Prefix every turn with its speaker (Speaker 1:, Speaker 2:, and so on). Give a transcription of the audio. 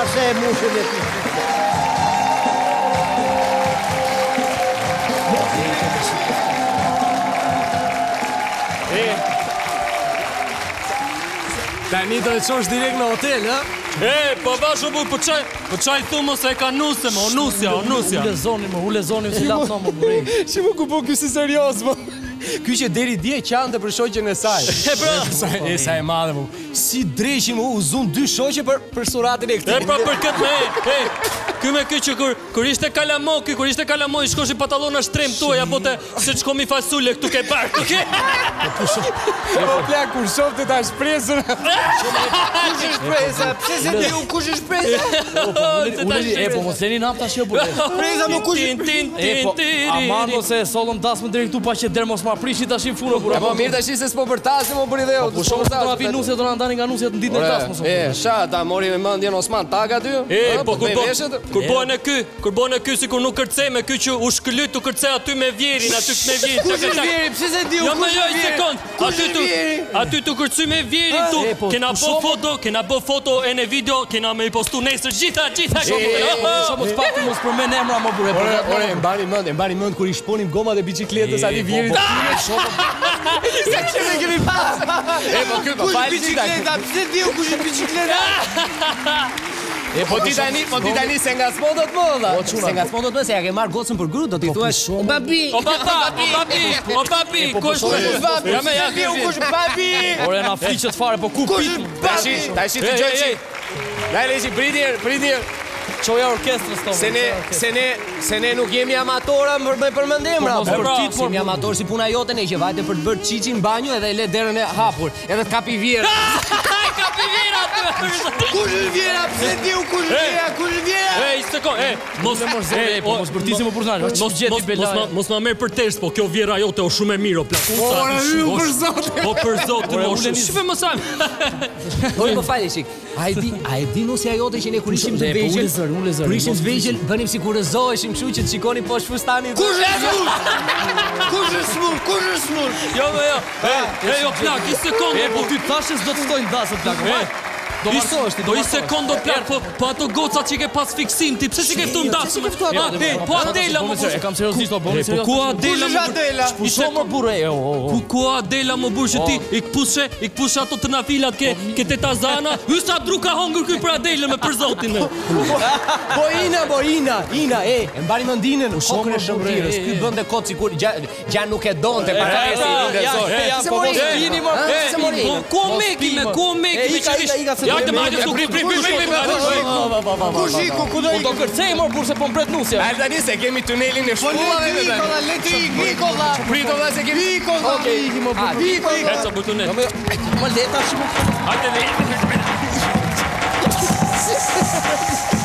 Speaker 1: se e mushën e ti.
Speaker 2: Tani do të çosh direkt në hotel, ha?
Speaker 3: Po vashu po çaj thumë se e ka nuse më, nusja.
Speaker 2: U lezoni si lapso më burej.
Speaker 4: Që më ku po ky si serios, mo?
Speaker 2: Ky që deri dje qante për shoqen e saj. Sa e madhe mu. Si dreqi mu u zun dy shoqe për suratin e këtij.
Speaker 3: Pra për këtë me, ky me ky që kur ishte kalamoki, i shkoshi pantallona shtrem tuaj apo te se çkomi fasule këtu ke park.
Speaker 4: Po plak kur shofte ta shpresën.
Speaker 1: Kush është shpresa? Pse se ti kush është shpresa?
Speaker 2: Po mos leni nafta që po.
Speaker 1: Shpresa më kush
Speaker 2: Aman ose sollëm dasmë drejt këtu pa që der mos ma prishi tash në funë burra.
Speaker 4: Po mirë tash se s'po përtasim o bëri dhe o.
Speaker 2: Po shoh do na vi nuse do na ndani nga nusja në ditën e dasmës.
Speaker 4: Sha ta mori me mendjen Osman tak aty.
Speaker 3: Po kur bën ky sikur nuk kërcej me ky që u shkëlyt u kërcej aty me Vjerin, aty me Vjerin.
Speaker 1: Kush është Vjeri? Pse se di
Speaker 3: Jo më një sekond. Aty tu kërcej me Vjerin tu. Kena bë foto e në video, kena me postu nesër gjitha.
Speaker 2: Sa mos fati mos përmend emra më burrë.
Speaker 4: Ore, mbani mend kur i shponim gomat e biçikletës aty Vjerit.
Speaker 1: Sa kemi kemi pas?
Speaker 4: Po ky po fal
Speaker 1: bicikleta, pse di kush është bicikleta?
Speaker 4: Po ti tani se nga smodot më dha.
Speaker 1: Se nga smodot më se ja ke marr gocën për gru, do t'i thuash o babi.
Speaker 3: O papi, kush është? Ja
Speaker 1: Kush babi?
Speaker 2: Ore na fliqet fare, po ku pit?
Speaker 4: Tash ti gjoj. Dale si pritje.
Speaker 2: Çoja orkestrës tonë.
Speaker 4: Se ne nuk jemi amatora me përmendemra.
Speaker 1: Si jemi amator si puna jote ne që vajte për të bërë çiçi në banjo edhe le derën e hapur, edhe të kapi vjera.
Speaker 3: Kapi vjera aty.
Speaker 1: Kush është vjera? Pse di kush është vjera? Kush është vjera?
Speaker 3: Mos
Speaker 2: bërtisim më purzan.
Speaker 3: Mos ma merr për test, po kjo vjera jote o shumë e mirë o plakusa.
Speaker 4: Për zot.
Speaker 3: Po për zot, shumë më sa.
Speaker 1: Oj po falë shik. A e di nusja jote që ne kur ishim të vegjël? Kur ishim të vegjël, bënim sikur rëzoheshim, kështu që të shikonin poshtë fustanit.
Speaker 4: Kush është smur?
Speaker 3: Jo. Jo plak, një sekondë.
Speaker 2: Po ty thashës do të ftojnë dasët plak. Do
Speaker 3: i sekondo plak, po ato gocat që ke pas fiksim ti, pse si ke ftu ndasëm? Po Adela më burr.
Speaker 2: E kam seriozisht po bëni seriozisht.
Speaker 3: Ku Adela më
Speaker 1: Adela?
Speaker 2: Isha më burrë.
Speaker 3: Ku Adela më burr që ti i kpushe ato të nafilat ke tetazana. Hysa druka hongër ky për Adelën me për zotin.
Speaker 1: Po Ina, e mbani mendinën kokën e shëmbrirës. Ky bënte kot sikur gjan nuk e donte para se
Speaker 2: po mos vini më.
Speaker 3: Ku me Hajde majde tu pri.
Speaker 1: Kush iku ku do
Speaker 2: do kërcej më burse po mbret nusja.
Speaker 4: Ai tani se kemi tunelin e shpullave me tani.
Speaker 1: Nikola.
Speaker 4: Prito dha se kemi.
Speaker 1: Okej, iki më burr.
Speaker 3: Eca për tunel.
Speaker 2: Më leta shumë.
Speaker 3: Hajde le.